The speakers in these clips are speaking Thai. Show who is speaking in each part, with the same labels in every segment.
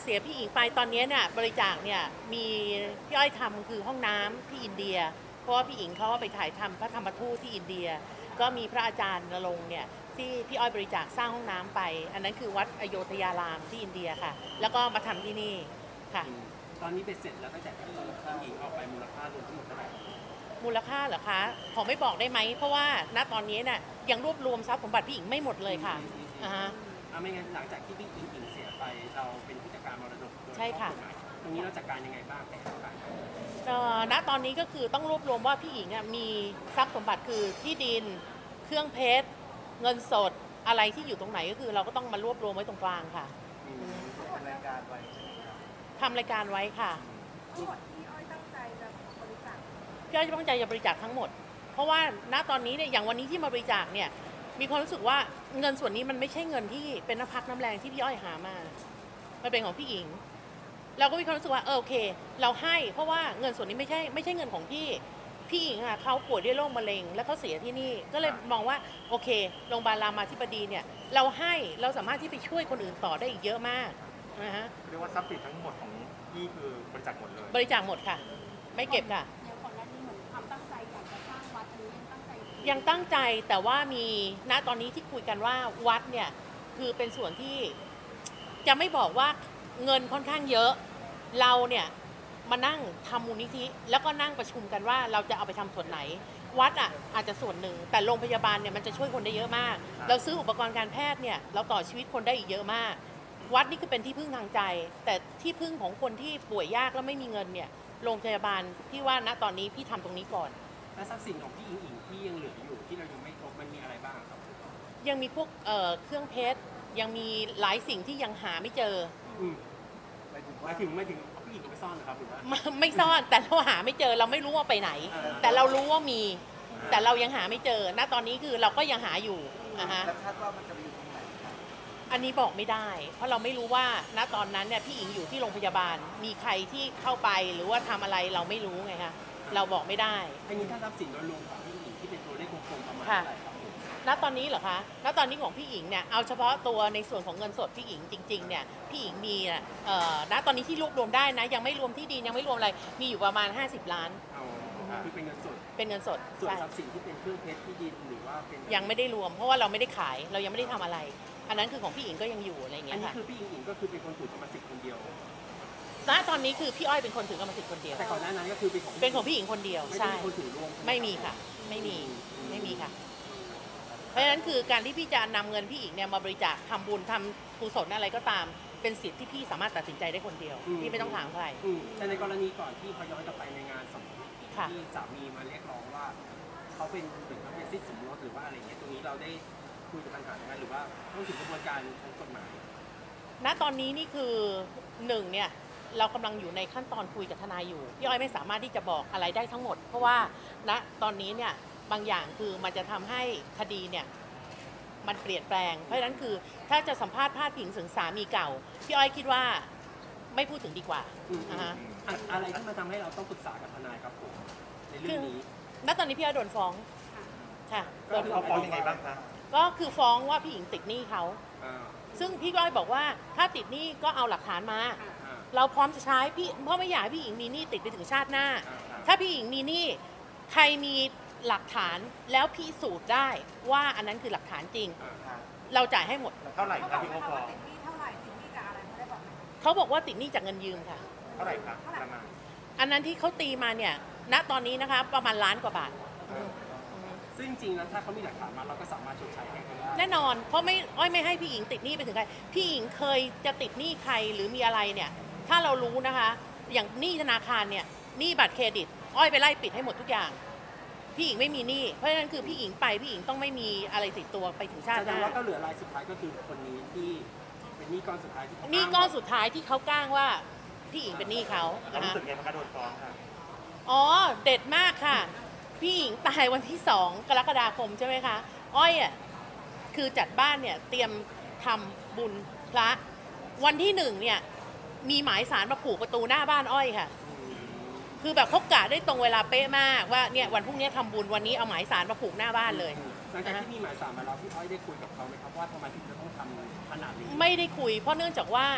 Speaker 1: เสียพี่อิงไปตอนนี้เนี่ยบริจาคเนี่ยมีพี่อ้อยทำคือห้องน้ำที่อินเดียเพราะว่าพี่อิงเขาไปถ่ายทำพระธรรมทูตที่อินเดียก็มีพระอาจารย์ณรงค์เนี่ยที่พี่อ้อยบริจาคสร้างห้องน้ำไปอันนั้นคือวัดอโยธยารามที่อินเดียค่ะแล้วก็มาทำที่นี่ค่ะ
Speaker 2: ตอนนี้เป็นเสร็จแล้วตั้งแต่พี่อิงออกไปมูลค่ารวมทั้งหมดเท่าไหร่
Speaker 1: มูลค่าเหรอคะขอไม่บอกได้ไหมเพราะว่าณตอนนี้น่ะยังรวบรวมทรัพย์สมบัติพี่อิงไม่หมดเลยค่ะ
Speaker 2: ไม่งั้นหลังจากที่พี่อิงเสียไปเราเป็นผู้จัดการมรดก
Speaker 1: ใช่ค่ะ
Speaker 2: ตรงนี้เราจัดการยังไงบ้างแต่ละการ
Speaker 1: ณตอนนี้ก็คือต้องรวบรวมว่าพี่อิงมีทรัพย์สมบัติคือที่ดินเครื่องเพชรเงินสดอะไรที่อยู่ตรงไหนก็คือเราก็ต้องมารวบรวมไว้ตรงกลางค่ะ
Speaker 3: ทำรายการไว้
Speaker 1: ทำรายการไว้ค่ะ
Speaker 3: ทั้งหมดที่อ้อยตั้งใจจะบริจาค
Speaker 1: พี่อ้อยตั้งใจจะบริจาคทั้งหมดเพราะว่าณตอนนี้เนี่ยอย่างวันนี้ที่มาบริจาคเนี่ยมีความรู้สึกว่าเงินส่วนนี้มันไม่ใช่เงินที่เป็นน้ำพักน้ำแรงที่พี่อ้อยหามามันเป็นของพี่อิงเราก็มีความรู้สึกว่าโอเคเราให้เพราะว่าเงินส่วนนี้ไม่ใช่เงินของพี่อิงเขาป่วยด้วยโรคมะเร็งแล้วเขาเสียที่นี่ก็เลยมองว่าโอเคโรงพยาบาลรามาธิบดีเนี่ยเราสามารถที่ไปช่วยคนอื่นต่อได้อีกเยอะมากนะฮะ
Speaker 4: เรียกว่าทรัพย์สินทั้งหมดของพี่คือบริจาคหมดเลย
Speaker 1: บริจาคหมดค่ะไม่เก็บค่ะ
Speaker 5: อย่างก่อนหน้านี้เหมือนความตั้งใจอยากจะสร้างวัดอันนี้
Speaker 1: ยังตั้งใจแต่ว่ามีณตอนนี้ที่คุยกันว่าวัดเนี่ยคือเป็นส่วนที่จะไม่บอกว่าเงินค่อนข้างเยอะเราเนี่ยมานั่งทำมูลนิธิแล้วก็นั่งประชุมกันว่าเราจะเอาไปทำส่วนไหนวัดอาจจะส่วนหนึ่งแต่โรงพยาบาลเนี่ยมันจะช่วยคนได้เยอะมากเราซื้ออุปกรณ์การแพทย์เนี่ยเราต่อชีวิตคนได้อีกเยอะมากวัดนี่คือเป็นที่พึ่งทางใจแต่ที่พึ่งของคนที่ป่วยยากแล้วไม่มีเงินเนี่ยโรงพยาบาลพี่ว่าณตอนนี้พี่ทำตรงนี้ก่อน
Speaker 2: และทรัพย์สินของพี่อิงที่ยังเหลืออยู่ที่เรายังไม่ครบมันมีอะไรบ้างครับ
Speaker 1: ยังมีพวกเครื่องเพชรยังมีหลายสิ่งที่ยังหาไม่เจอ
Speaker 2: ไม่ถึงพี่อิงก็ไม่ซ่อนนะครับหรือว่า
Speaker 1: ไม่ซ่อนแต่เราหาไม่เจอเราไม่รู้ว่าไปไหนแต่เรารู้ว่ามีแต่เรายังหาไม่เจอณตอนนี้คือเราก็ยังหาอยู่
Speaker 3: แล้วคาดว่ามันจะไปอยู่ตรงไหน
Speaker 1: อันนี้บอกไม่ได้เพราะเราไม่รู้ว่าณตอนนั้นเนี่ยพี่อิงอยู่ที่โรงพยาบาลมีใครที่เข้าไปหรือว่าทำอะไรเราไม่รู้ไงคะเราบอกไม่ได้
Speaker 2: อันนี้ถ้าทรัพย์สินโดยรวมของพี่อิงที่เป็นตัวเลขกลมๆประมาณเท่าไหร่ครับ
Speaker 1: ณตอนนี้เหรอคะณตอนนี้ของพี่อิงเนี่ยเอาเฉพาะตัวในส่วนของเงินสดพี่อิงจริงๆเนี่ยพี่อิงมีณตอนนี้ที่รวบรวมได้นะยังไม่รวมที่ดินยังไม่รวมอะไรมีอยู่ประมาณ50 ล้าน
Speaker 2: คือเป็นเงินสด
Speaker 1: เป็นเงินสด
Speaker 2: ส่วนทรัพย์สินที่เป็นเครื่องเพชรที่ดินหรือว่าเป็น
Speaker 1: ยังไม่ได้รวมเพราะว่าเราไม่ได้ขายเรายังไม่ได้ทำอะไรอันนั้นคือของพี่อิงก็ยังอยู่อะไรอย่างเงี้ยค่ะ
Speaker 2: อันนี้คือพี่อิงก็คือเป็นคนถือกรรมสิทธิ์คนเดียว
Speaker 1: ณตอนนี้คือพี่อ้อยเป็นคนถือกรรมสิทธิ์คนเดียว
Speaker 2: แต่ก่อนหน้านั้นก็คือเป็น
Speaker 1: ของพี่อิงคนเดียว
Speaker 2: ใช่คนถือร่วม
Speaker 1: ไม่มีค่ะไม่มีค่ะเพราะฉะนั้นคือการที่พี่จะนำเงินพี่อิงเนี่ยมาบริจาคทำบุญทำกุศลอะไรก็ตามเป็นสิทธิ์ที่พี่สามารถตัดสินใจได้คนเดียวพี่ไม่ต้องถามใคร
Speaker 2: แต่ในกรณีก่อนที่เขาย้อนกลับไปในงานสมรสที่สามีมาเรียกร้องว่าเขาเป็นเหมือนกับเป็นสิทธิสมรสหรือว่าอะไรเงี้ยตรงนี้เราได้คุยกับปัญหาไหมหรือว่าต้องถึงกระบวนการทางกฎหมาย
Speaker 1: ณตอนนี้นี่คือหนึ่งเนี่ยเรากำลังอยู่ในขั้นตอนคุยกับทนายอยู่พี่อ้อยไม่สามารถที่จะบอกอะไรได้ทั้งหมดเพราะว่าณตอนนี้เนี่ยบางอย่างคือมันจะทำให้คดีเนี่ยมันเปลี่ยนแปลงเพราะฉะนั้นคือถ้าจะสัมภาษณ์พาดพิงถึงสามีเก่าพี่อ้อยคิดว่าไม่พูดถึงดีกว่า
Speaker 2: อะไรที่มาทำให้เราต้องปรึกษากับทนายครับผมในเรื่องนี้
Speaker 1: ณตอนนี้พี่อ้อยโดนฟ้องค่ะ
Speaker 4: โดนฟ้องยังไงบ้างคะ
Speaker 1: ก็คือฟ้องว่าพี่หญิงติดหนี้เขาซึ่งพี่ก้อยบอกว่าถ้าติดหนี้ก็เอาหลักฐานมาเราพร้อมจะใช้พี่เพราะไม่อยากให้พี่หญิงมีหนี้ติดไปถึงชาติหน้าถ้าพี่หญิงมีหนี้ใครมีหลักฐานแล้วพิสูจน์ได้ว่าอันนั้นคือหลักฐานจริงเราจ่ายให้หมด
Speaker 4: เท่าไหร่ครับพี่เขาฟ้อง
Speaker 3: ติดหนี้เท่าไหร่ติดหนี้จากอะไรไม่ได้บอก
Speaker 1: เขาบอกว่าติดหนี้จากเงินยืมค่ะ
Speaker 4: เท่าไหร่ครับประมาณ
Speaker 1: อันนั้นที่เขาตีมาเนี่ยณตอนนี้นะคะประมาณล้านกว่าบาท
Speaker 2: ซึ่งจริงๆแล้วถ้าเขามีหลักฐานมาเราก็สามารถชดใช้ให้เขาได้
Speaker 1: แน่นอนเพราะไม่ให้พี่หญิงติดหนี้ไปถึงใครพี่หญิงเคยจะติดหนี้ใครหรือมีอะไรเนี่ยถ้าเรารู้นะคะอย่างหนี้ธนาคารเนี่ยหนี้บัตรเครดิตอ้อยไปไล่ปิดให้หมดทุกอย่างพี่หญิงไม่มีหนี้เพราะฉะนั้นคือพี่หญิงไปพี่หญิงต้องไม่มีอะไรติดตัวไปถึงชาติหน้า
Speaker 2: แล้วก็เหลือรายสุดท้ายก็คือคนนี้ที่เป็นหนี้ก้อนสุดท้ายที่
Speaker 1: หนี้ก้อนสุดท้ายที่เขาก้างว่าพี่หญิงเป็นหนี้เขา
Speaker 4: รู้สึกไงบ้างคะโดนฟ้องค่ะ
Speaker 1: อ๋อเด็ดมากค่ะพี่หญิงตายวันที่2 กรกฎาคมใช่ไหมคะอ้อยคือจัดบ้านเนี่ยเตรียมทำบุญพระวันที่1เนี่ยมีหมายสารมาผูกประตูหน้าบ้านอ้อยค่ะคือแบบเขากะได้ตรงเวลาเป๊ะมากว่าเนี่ยวันพรุ่งนี้ทำบุญวันนี้เอาหมายสารมาผูกหน้าบ้านเลย
Speaker 2: หลังจากที่มีหมายสารมาแล้วพี่อ้อยได้คุยกับเขาไหมครับว่าทำไมถึงจะต้องทำขนาดนี้
Speaker 1: ไม่ได้คุยเพราะเนื่องจากว่า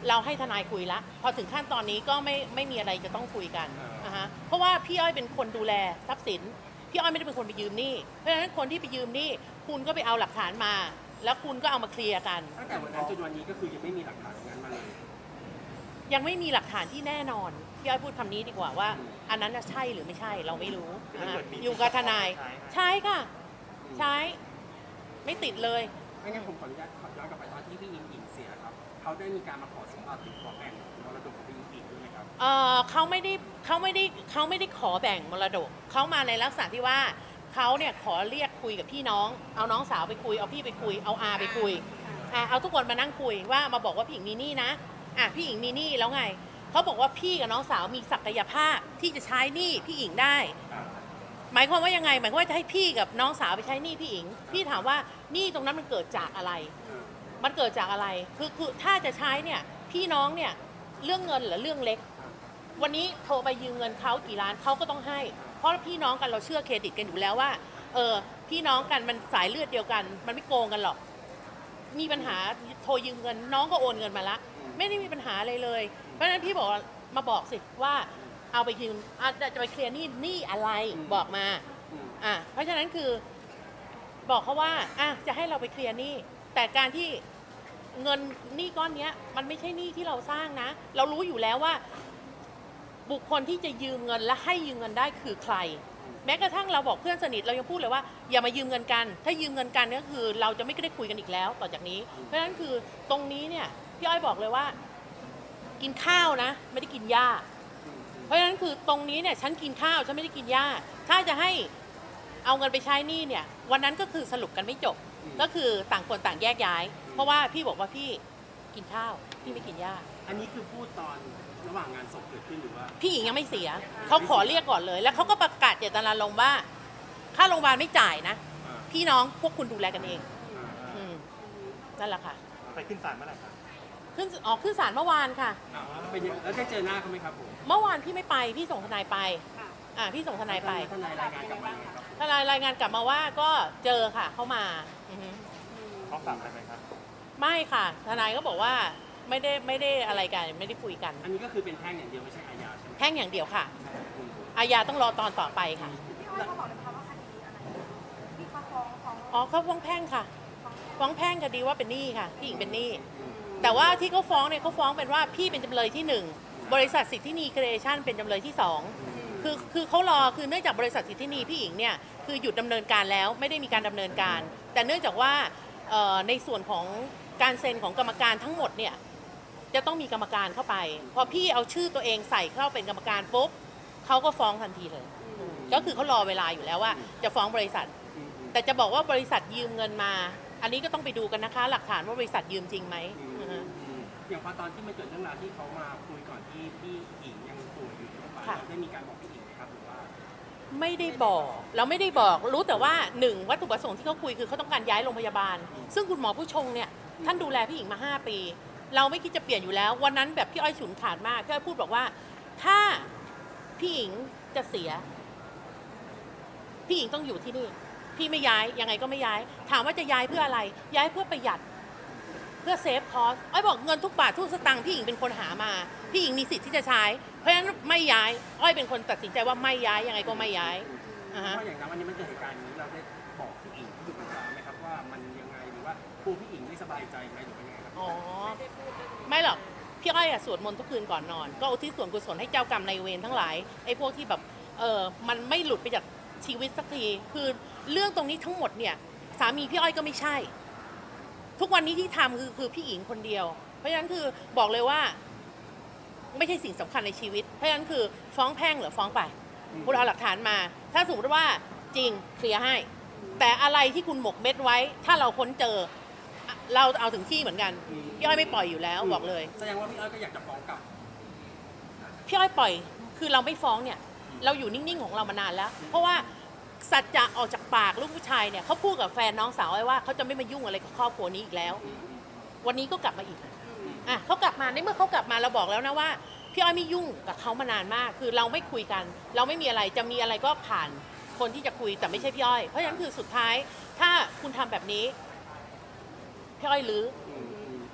Speaker 1: เราให้ทนายคุยละพอถึงขั้นตอนนี้ก็ไม่มีอะไรจะต้องคุยกันเพราะว่าพี่อ้อยเป็นคนดูแลทรัพย์สินพี่อ้อยไม่ได้เป็นคนไปยืมหนี้เพราะฉะนั้นคนที่ไปยืมหนี้คุณก็ไปเอาหลักฐานมา แล้วคุณก็เอามาเคลียร์กัน
Speaker 2: ตั้งแต่วันนั้นจนวันนี้ก็คือยังไม่มีหลักฐานงั้นมาเลย
Speaker 1: ยังไม่มีหลักฐานที่แน่นอนพี่อ้อยพูดคำนี้ดีกว่าว่า อันนั้นใช่หรือไม่ใช่เราไม่รู้อยู่กับทนายใช่ค่ะใช้ไม่ติดเลย
Speaker 2: ไม่งั้นผมขออนุญาตย้อนกลับไปตอนที่พี่อิงเสียครับเขาได้มีการมาขอสมบัติหรือขอแบ่งมรดกของพี่อิงด้วยไหมครับ
Speaker 1: เขาไม่ได้ขอแบ่งมรดกเขามาในลักษณะที่ว่าเขาเนี่ยขอเรียกคุยกับพี่น้องเอาน้องสาวไปคุยเอาพี่ไปคุยเอาอาไปคุยเอาทุกคนมานั่งคุยว่ามาบอกว่าพี่อิงมีหนี้นะพี่อิงมีหนี้แล้วไงเขาบอกว่าพี่กับน้องสาวมีศักยภาพที่จะใช้หนี้พี่อิงได้หมายความว่ายังไงหมายความว่าจะให้พี่กับน้องสาวไปใช้หนี้พี่อิงพี่ถามว่าหนี้ตรงนั้นมันเกิดจากอะไรมันเกิดจากอะไรคือถ้าจะใช้เนี่ยพี่น้องเนี่ยเรื่องเงินหรือเรื่องเล็กวันนี้โทรไปยืมเงินเขากี่ล้านเขาก็ต้องให้เพราะพี่น้องกันเราเชื่อเครดิตกันอยู่แล้วว่าพี่น้องกันมันสายเลือดเดียวกันมันไม่โกงกันหรอกมีปัญหาโทรยืมเงินน้องก็โอนเงินมาละไม่ได้มีปัญหาอะไรเลยเพราะฉะนั้นพี่บอกมาบอกสิว่าเอาไปยืมจะไปเคลียร์หนี้อะไรบอกมาเพราะฉะนั้นคือบอกเขาว่าจะให้เราไปเคลียร์หนี้แต่การที่เงินหนี้ก้อนนี้มันไม่ใช่หนี้ที่เราสร้างนะเรารู้อยู่แล้วว่าบุคคลที่จะยืมเงินและให้ยืมเงินได้คือใครแม้กระทั่งเราบอกเพื่อนสนิทเรายังพูดเลยว่าอย่ามายืมเงินกันถ้ายืมเงินกันก็คือเราจะไม่ได้คุยกันอีกแล้วต่อจากนี้เพราะฉะนั้นคือตรงนี้เนี่ยพี่อ้อยบอกเลยว่ากินข้าวนะไม่ได้กินหญ้าเพราะฉะนั้นคือตรงนี้เนี่ยฉันกินข้าวฉันไม่ได้กินหญ้าถ้าจะให้เอาเงินไปใช้หนี้เนี่ยวันนั้นก็คือสรุปกันไม่จบก็คือต่างคนต่างแยกย้ายเพราะว่าพี่บอกว่าพี่กินข้าวพี่ไม่กินหญ้า
Speaker 2: อันนี้คือพูดตอนระหว่างงานศพเกิดขึ้นหรือว่า
Speaker 1: พี่หญิงยังไม่เสียเขาขอเรียกก่อนเลยแล้วเขาก็ประกาศเจตนารมณ์ว่าค่าโรงพยาบาลไม่จ่ายนะพี่น้องพวกคุณดูแลกันเองนั่นแหละค่ะ
Speaker 4: ไปขึ้นศาลเมื่อไหร่ครับ
Speaker 1: ขึ้นศาลเมื่อวานค่ะ
Speaker 2: แล้วได้เจอหน้าเขาไหมครับผม
Speaker 1: เมื่อวานพี่ไม่ไปพี่ส่งทนายไปพี่ส่งทนายไป
Speaker 2: ทนายรายงานกลับมาครับ
Speaker 1: ทนายรายงานกลับมาว่าก็เจอค่ะเข้ามา
Speaker 4: เขาฝากอะไรไหมครับ
Speaker 1: ไม่ค่ะทนายก็บอกว่าไม่ได้อะไรกันไม่ได้คุยกัน
Speaker 2: อันนี้ก็คือเป็นแพ่งอย่างเดียวไม่ใช่อาญาใช่ไหม
Speaker 1: แพ่งอย่างเดียวค่ะอาญาต้องรอตอนต่อไปค่ะ
Speaker 3: พี่อ้อยเขาบอกเลยค่ะว่าคดีอะไรที่เขาฟ้อง
Speaker 1: เขาฟ้องแพ่งค่ะฟ้องแพ่งคดีว่าเป็นหนี้ค่ะพี่หญิงเป็นหนี้แต่ว่าที่เขาฟ้องเนี่ยเขาฟ้องเป็นว่าพี่เป็นจำเลยที่1บริษัทสิทธินีครีเอชั่นเป็นจำเลยที่2คือเขารอคือเนื่องจากบริษัทสิทธินีพี่หญิงเนี่ยคือหยุดดำเนินการแล้วไม่ได้มีการดำเนินการแต่เนื่องจากว่าในส่วนของการเซ็นของกรรมการทั้งหมดเนี่ยจะต้องมีกรรมการเข้าไปพอพี่เอาชื่อตัวเองใส่เข้าเป็นกรรมการปุ๊บเขาก็ฟ้องทันทีเลยก็คือเขารอเวลาอยู่แล้วว่าจะฟ้องบริษัทแต่จะบอกว่าบริษัทยืมเงินมาอันนี้ก็ต้องไปดูกันนะคะหลักฐานว่าบริษัทยืมจริงไหม
Speaker 2: อย่างพอตอนที่มันเกิดเรื่องราวที่เขามาคุยก่อนที่พี่อิงยังป่วยอยู่ที่โรงพยาบาลเราได้มีการบอกพี่อิงไหมครับหรือว่า
Speaker 1: ไม่ได้บอกเราไม่ได้บอกรู้แต่ว่า1วัตถุประสงค์ที่เขาคุยคือเขาต้องการย้ายโรงพยาบาลซึ่งคุณหมอผู้ชงเนี่ยท่านดูแลพี่อิงมา5 ปีเราไม่คิดจะเปลี่ยนอยู่แล้ววันนั้นแบบพี่อ้อยฉุนขาดมากพี่อ้อยพูดบอกว่าถ้าพี่อิงจะเสียพี่อิงต้องอยู่ที่นี่พี่ไม่ย้ายยังไงก็ไม่ย้ายถามว่าจะย้ายเพื่ออะไรย้ายเพื่อประหยัดเพื่อเซฟคอสอ้อยบอกเงินทุกบาททุกสตางค์พี่อิงเป็นคนหามาพี่อิงมีสิทธิ์ที่จะใช้เพราะฉะนั้นไม่ย้ายอ้อยเป็นคนตัดสินใจว่าไม่ย้ายยังไงก็ไม่ย้าย
Speaker 2: เพราะอย่างนั้นวันนี้มันเกิดเหตุการณ์นี้เราได้บอกพี่อิงที่อยู่บนฟ้าไหมครับว่ามันยังไงหรือว่าครูพี่อิงไม่สบายใจไหมหรือว่ายังไงครับ
Speaker 1: ไม่หรอกพี่อ้อยสวดมนต์ทุกคืนก่อนนอนก็อุทิศส่วนกุศลให้เจ้ากรรมนายเวรทั้งหลายไอ้พวกที่แบบมันไม่หลุดไปจากชีวิตสักทีคือเรื่องตรงนี้ทั้งหมดเนี่ยสามีพี่อ้อยก็ไม่ใช่ทุกวันนี้ที่ทำคือพี่อิงคนเดียวเพราะฉะนั้นคือบอกเลยว่าไม่ใช่สิ่งสำคัญในชีวิตเพราะฉะนั้นคือฟ้องแพ่งหรือฟ้องไปคุณเอาหลักฐานมาถ้าสมมติว่าจริงเคลียร์ให้แต่อะไรที่คุณหมกเม็ดไว้ถ้าเราค้นเจอเราเอาถึงที่เหมือนกันพี่อ้อยไม่ปล่อยอยู่แล้วบอกเลย
Speaker 2: แสดงว่าพี่อ้อยก็อยากจะฟ้องกลับ
Speaker 1: พี่อ้อยปล่อยคือเราไม่ฟ้องเนี่ยเราอยู่นิ่งๆของเรามานานแล้วเพราะว่าสัจจะออกจากปากลูกผู้ชายเนี่ยเขาพูดกับแฟนน้องสาวไว้ว่าเขาจะไม่มายุ่งอะไรกับครอบครัวนี้อีกแล้ววันนี้ก็กลับมาอีกเขากลับมาในเมื่อเขากลับมาเราบอกแล้วนะว่าพี่อ้อยไม่ยุ่งกับเขามานานมากคือเราไม่คุยกันเราไม่มีอะไรจะมีอะไรก็ผ่านคนที่จะคุยแต่ไม่ใช่พี่อ้อยเพราะฉะนั้นคือสุดท้ายถ้าคุณทำแบบนี้พี่อ้อยลื้อ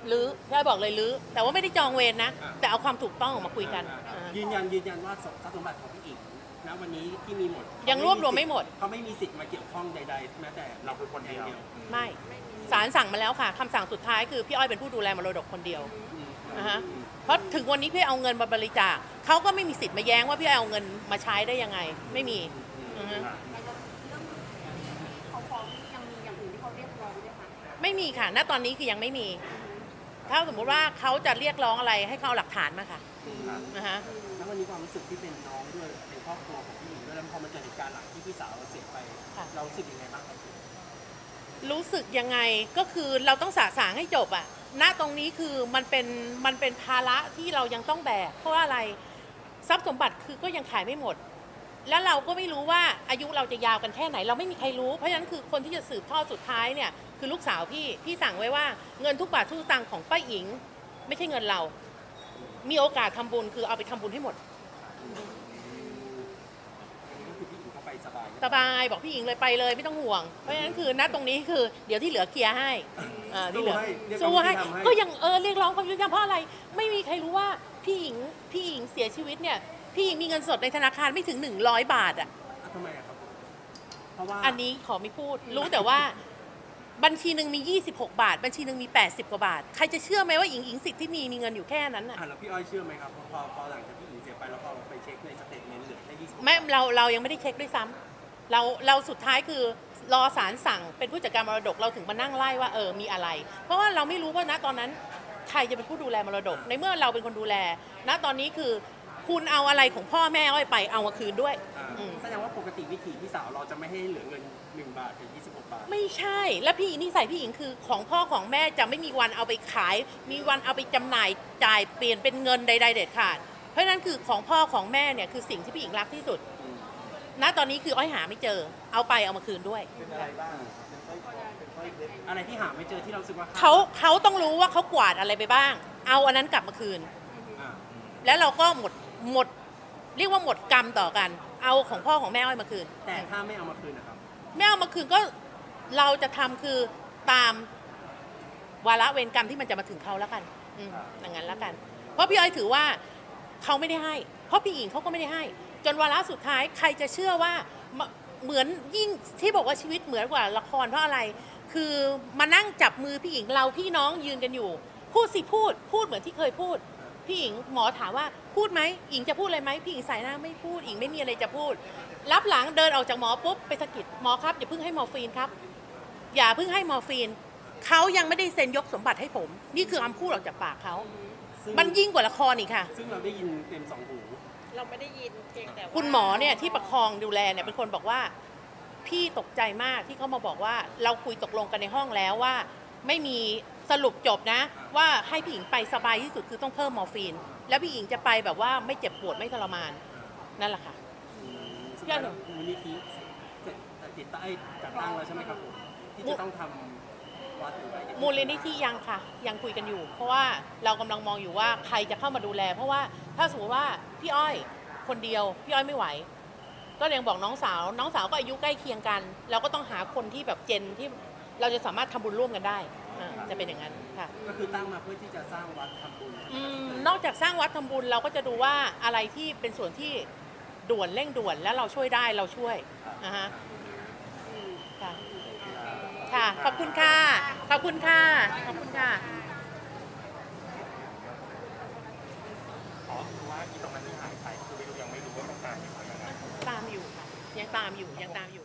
Speaker 1: รื้อพี่อ้อยบอกเลยรื้อแต่ว่าไม่ได้จองเวรนะ แต่เอาความถูกต้องออกมาคุยกัน
Speaker 2: ยืนยันว่าทรัพย์สมบัติของพี่อิงณวันนี้ที่มีหมด
Speaker 1: ยังรวบรวมไม่หมด
Speaker 2: เขาไม่มีสิทธิ์มาเกี่ยวข้องใดๆแม้แต่
Speaker 4: เราคือคนเดียว
Speaker 1: ไม่ศาลสั่งมาแล้วค่ะคำสั่งสุดท้ายคือพี่อ้อยเป็นผู้ดูแลมรดกคนเดียวนะฮะเพราะถึงวันนี้พี่เอาเงินมาบริจาคเขาก็ไม่มีสิทธิ์มาแย้งว่าพี่อ้อยเอาเงินมาใช้ได้ยังไงไม่มีอือฮึ
Speaker 5: ในเรื่องที่เขาฟ้องยังมีอย่างอื่นที่เขาเรียกร้องด้วยค่ะ
Speaker 1: ไม่มีค่ะณตอนนี้คือยังไม่มี ถ้าสมมุติว่าเขาจะเรียกร้องอะไรให้เขาเอาหลักฐานมาค่ะนะฮะ
Speaker 2: แล้ววันนี้ความรู้สึกที่เป็นน้องด้วยเป็นครอบครัวของพี่อิงด้วยแล้วพอมันเกิดเหตุการณ์หลังที่พี่สาวเราเสียไป
Speaker 1: ค่ะ
Speaker 2: เรารู้สึกยังไงบ้างครับ
Speaker 1: รู้สึกยังไงก็คือเราต้องสะสางให้จบอะณตรงนี้คือมันเป็นภาระที่เรายังต้องแบกเพราะว่าอะไรทรัพย์สมบัติคือก็ยังขายไม่หมด แล้วเราก็ไม่รู้ว่าอายุเราจะยาวกันแค่ไหน เราไม่มีใครรู้เพราะฉะนั้นคือคนที่จะสืบทอดสุดท้ายเนี่ยคือลูกสาวพี่สั่งไว้ว่าเงินทุกบาททุกสตางค์ของป้าอิงไม่ใช่เงินเรา มีโอกาสทำบุญคือเอาไปทำบุญให้หมด
Speaker 2: ก็คือพี่อิงเขาไปสบาย
Speaker 1: สบายบอกพี่หญิงเลยไปเลยไม่ต้องห่วง เพราะฉะนั้นคือณตรงนี้คือเดี๋ยวที่เหลือเคลียร์ให้ที่เหลือสู้ให้ก็ยังเรียกร้องความยุติธรรมเพราะอะไรไม่มีใครรู้ว่าพี่หญิงเสียชีวิตเนี่ยพี่หญิงมีเงินสดในธนาคารไม่ถึง100 บาทอ่ะ
Speaker 2: ทำไมอะครับผมเพราะว่า
Speaker 1: อันนี้ขอไม่พูดรู้แต่ว่าบัญชีหนึ่งมี26 บาท บัญชีหนึ่งมี80 กว่าบาทใครจะเชื่อไหมว่าหญิงสิทธิ์ที่มีเงินอยู่แค่นั้นอ่ะ
Speaker 2: แล้วพี่อ้อยเชื่อไหมครับพอหลังจากพี่อิงเสียไปแล้วพอไปเช็คในสเตทเมนต์เหลือแค่20
Speaker 1: ไม่เรายังไม่ได้เช็คด้วยซ้ำเราสุดท้ายคือรอศาลสั่งเป็นผู้จัดการมรดกเราถึงมานั่งไล่ว่ามีอะไร เพราะว่าเราไม่รู้ว่าณตอนนั้นใครจะเป็นผู้ดูแลมรดก ในเมื่อเราเป็นคนดูแลณตอนนี้คือคุณเอาอะไรของพ่อแม่อ้อยไปเอามาคืนด้วย
Speaker 2: แสดงว่าปกติวิถีพี่สาวเราจะไม่ให้เหลือเงิน1 บาทถึง26 บาท
Speaker 1: ไม่ใช่และพี่นิสัยพี่หญิงคือของพ่อของแม่จะไม่มีวันเอาไปขาย มีวันเอาไปจำหน่ายจ่ายเปลี่ยนเป็นเงินใดๆเด็ดขาดเพราะฉะนั้นคือของพ่อของแม่เนี่ยคือสิ่งที่พี่หญิงรักที่สุดณตอนนี้คืออ้อยหาไม่เจอเอาไปเอามาคืนด้วย
Speaker 2: เป็นอะไรบ้างอะไรที่หาไม่เจอที่เราสึกว่า
Speaker 1: เขาต้องรู้ว่าเขากวาดอะไรไปบ้าง เอาอันนั้นกลับมาคืน แล้วเราก็หมดเรียกว่าหมดกรรมต่อกัน เอาของพ่อของแม่อ้อยมาคืน
Speaker 2: แต่ถ้าไม่เอามาคืนนะครับ
Speaker 1: ไม่เอามาคืนก็เราจะทำคือตามวาระเวรกรรมที่มันจะมาถึงเขาแล้วกันอย่างนั้นแล้วกัน เพราะพี่อ้อยถือว่าเขาไม่ได้ให้ เพราะพี่หญิงเขาก็ไม่ได้ให้ จนวาระสุดท้ายใครจะเชื่อว่าเหมือนยิ่งที่บอกว่าชีวิตเหมือนกว่าละครเพราะอะไร คือมานั่งจับมือพี่หญิงเราพี่น้องยืนกันอยู่ พูดสิพูดเหมือนที่เคยพูด พี่หญิงหมอถามว่าพูดไหมหญิงจะพูดอะไรไหมพี่หญิงสายหน้าไม่พูดหญิงไม่มีอะไรจะพูด รับหลังเดินออกจากหมอปุ๊บไปสะกิดหมอครับอย่าเพิ่งให้มอร์ฟีนครับอย่าเพิ่งให้มอร์ฟีนเขายังไม่ได้เซ็นยกสมบัติให้ผม นี่คือคำพูดออกจากปากเขามันยิ่งกว่าละครอีกค่ะ
Speaker 2: ซึ่งเราได้ยินเต็ม2 หู
Speaker 5: เราไม่ได้ยินเพียงแต่ว่า
Speaker 1: คุณหมอเนี่ยที่ประคองดูแลเนี่ยเป็นคนบอกว่าพี่ตกใจมากที่เขามาบอกว่าเราคุยตกลงกันในห้องแล้วว่าไม่มีสรุปจบนะว่าให้พี่หญิงไปสบายที่สุดคือต้องเพิ่มมอร์ฟีนแล้วพี่หญิงจะไปแบบว่าไม่เจ็บปวดไม่ทรมานนั่นแหละค่ะ
Speaker 2: สุดท้ายแล้วมูลนิธิติดตั้งจัดตั้งแล้วใช่ไหมครับผมที่จะต้องทำวัดหรืออะไร
Speaker 1: มูลนิธิยังค่ะยังคุยกันอยู่ เพราะว่าเรากำลังมองอยู่ว่าใครจะเข้ามาดูแล เพราะว่าถ้าสมมติว่าพี่อ้อยคนเดียวพี่อ้อยไม่ไหว ก็ยังบอกน้องสาวก็อายุใกล้เคียงกัน เราก็ต้องหาคนที่แบบเจนที่เราจะสามารถทำบุญร่วมกันได้จะเป็นอย่างนั้นค่ะ
Speaker 2: ก็คือตั้งมาเพื่อที่จะสร้างวัดทำบุญ
Speaker 1: นอกจากสร้างวัดทำบุญเราก็จะดูว่าอะไรที่เป็นส่วนที่ด่วนเร่งด่วนแล้วเราช่วยได้เราช่วยนะฮะค่ะค่ะขอบคุณค่ะขอบคุณค่ะขอบคุณค่ะ
Speaker 4: คือว่าอีตรงนั้นที่หายไปคือยังไม่รู้ว่าต้องการอยู่ไหม
Speaker 1: ตามอยู่ค่ะยังตามอยู่